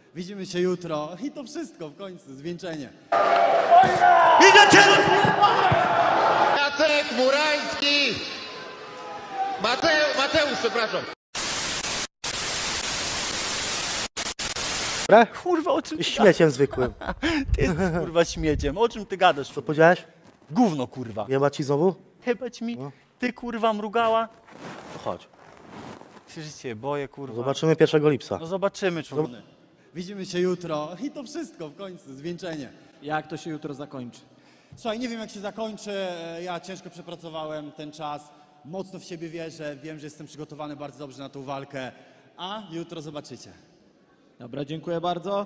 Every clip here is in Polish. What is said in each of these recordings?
Widzimy się jutro i to wszystko w końcu, zwieńczenie. Jacek Murański! Mateusz, przepraszam. Kurwa, o czym ty Śmieciem zwykłym. Ty jesteś kurwa śmieciem, o czym ty gadasz? Co powiedziałeś? Gówno kurwa. Nie ma ci znowu? Jebać mi, ty kurwa mrugała. To chodź. Przecież cię boję kurwa. Zobaczymy 1 lipca. No zobaczymy człowiek. Widzimy się jutro i to wszystko w końcu, zwieńczenie. Jak to się jutro zakończy? Słuchaj, nie wiem jak się zakończy, ja ciężko przepracowałem ten czas, mocno w siebie wierzę, wiem, że jestem przygotowany bardzo dobrze na tą walkę, a jutro zobaczycie. Dobra, dziękuję bardzo.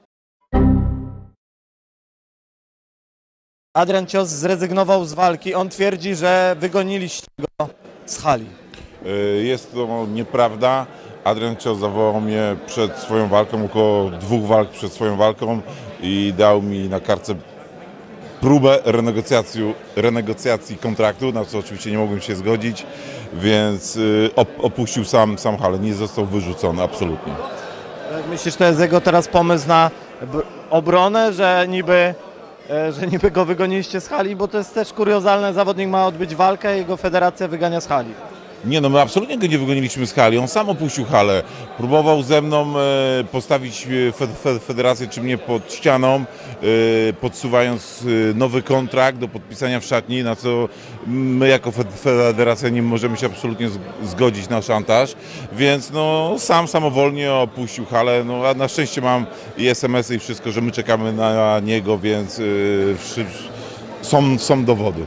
Adrian Cios zrezygnował z walki. On twierdzi, że wygoniliście go z hali. Jest to nieprawda. Adrian Cios zawołał mnie przed swoją walką, około 2 walk przed swoją walką i dał mi na kartce próbę renegocjacji kontraktu, na co oczywiście nie mogłem się zgodzić, więc opuścił sam halę, nie został wyrzucony absolutnie. Myślisz, to jest jego teraz pomysł na obronę, że niby go wygoniliście z hali, bo to jest też kuriozalne, zawodnik ma odbyć walkę, a jego federacja wygania z hali. Nie no, my absolutnie go nie wygoniliśmy z hali, on sam opuścił halę. Próbował ze mną postawić federację czy mnie pod ścianą, podsuwając nowy kontrakt do podpisania w szatni, na co my jako federacja nie możemy się absolutnie zgodzić na szantaż, więc no samowolnie opuścił halę, no a na szczęście mam i SMS-y i wszystko, że my czekamy na niego, więc są dowody.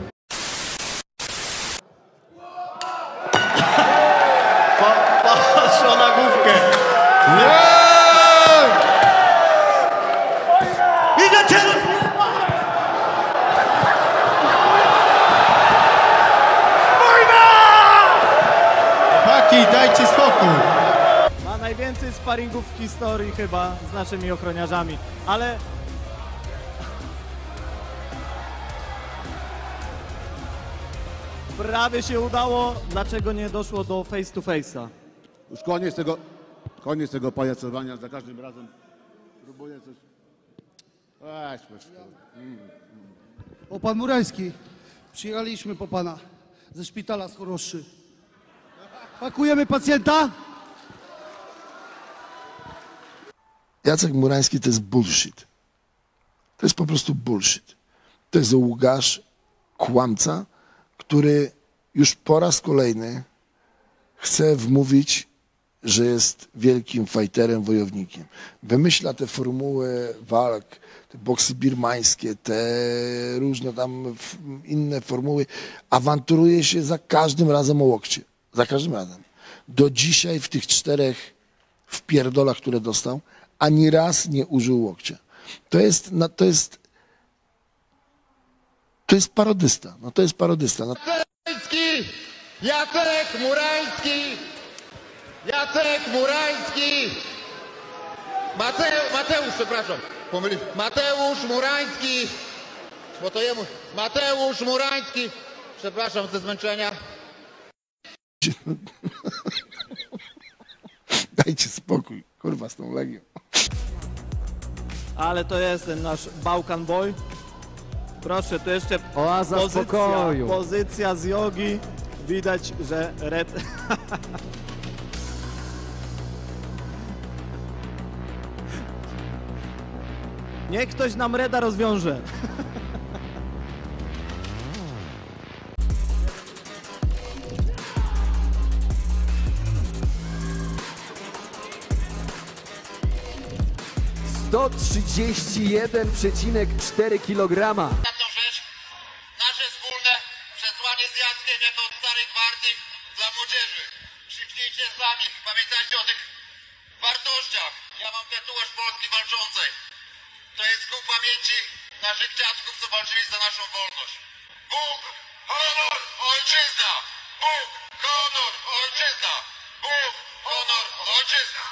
Patrz na główkę. Chłopaki, dajcie spokój. Ma najwięcej sparingów w historii chyba z naszymi ochroniarzami, ale... Prawie się udało, dlaczego nie doszło do face to face'a? Już koniec tego pajacowania, za każdym razem próbuję coś... Weź. O, pan Murański, przyjechaliśmy po pana ze szpitala z Choroszczy. Pakujemy pacjenta? Jacek Murański to jest bullshit. To jest po prostu bullshit. To jest łgarz, kłamca, który już po raz kolejny chce wmówić, że jest wielkim fajterem, wojownikiem. Wymyśla te formuły walk, te boksy birmańskie, te różne tam inne formuły. Awanturuje się za każdym razem o łokcie. Za każdym razem. Do dzisiaj w tych 4 wpierdolach, które dostał, ani raz nie użył łokcia. To jest parodysta. No to jest parodysta. No. Jacek Murański! Mateusz, przepraszam. Mateusz Murański! Bo to jemu. Mateusz Murański! Przepraszam ze zmęczenia. Dajcie spokój, kurwa, z tą Legią. Ale to jest ten nasz Bałkan Boy. Proszę, tu jeszcze oaza spokoju. Pozycja z jogi. Widać, że Red... Niech ktoś nam Reda rozwiąże. To 31,4 kg. Ostatnią rzecz, nasze wspólne przesłanie z Jackiem jako starych twardych dla młodzieży. Krzyknijcie z nami, pamiętajcie o tych wartościach. Ja mam tatuaż Polski Walczącej. To jest ku pamięci naszych dziadków, co walczyli za naszą wolność. Bóg, honor, ojczyzna! Bóg, honor, ojczyzna! Bóg, honor, ojczyzna!